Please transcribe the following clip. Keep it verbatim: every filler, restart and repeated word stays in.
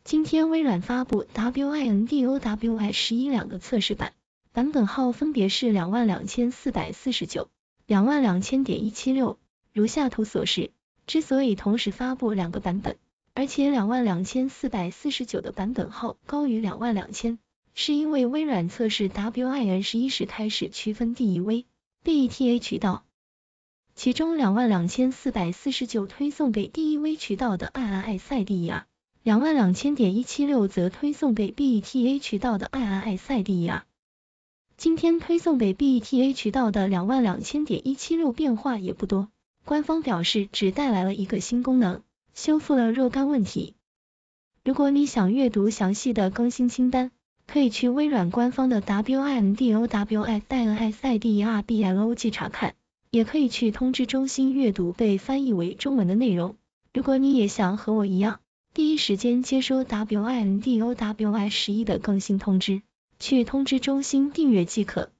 今天微软发布 Windows 十一两个测试版，版本号分别是两万两千四百四十九、两万两千点一七六，如下图所示。之所以同时发布两个版本，而且两万两千四百四十九的版本号高于两万两千，是因为微软测试 Win 十一时开始区分 D E V、B E T A 渠道，其中两万两千四百四十九推送给 D E V 渠道的 I R S I D E R， 两万两千点一七六则推送给 B E T A 渠道的 I R S I D E R。今天推送给 B E T A 渠道的两万两千点一七六变化也不多，官方表示只带来了一个新功能，修复了若干问题。如果你想阅读详细的更新清单，可以去微软官方的 windows-insider-blog 查看，也可以去通知中心阅读被翻译为中文的内容。如果你也想和我一样，第一时间接收 Windows 十一的更新通知，去通知中心订阅即可。